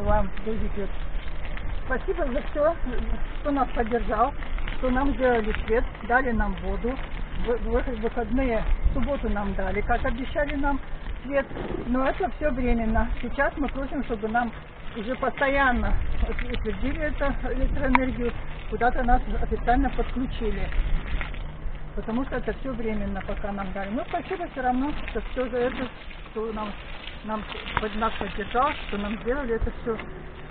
вам доведет. Спасибо за все, кто нас поддержал, что нам сделали свет, дали нам воду. В выходные, в субботу нам дали, как обещали нам свет. Но это все временно. Сейчас мы просим, чтобы нам уже постоянно утвердили эту электроэнергию, куда-то нас официально подключили. Потому что это все временно, пока нам дали. Но спасибо все равно, что все за это, что нас поддержал, что нам сделали это все.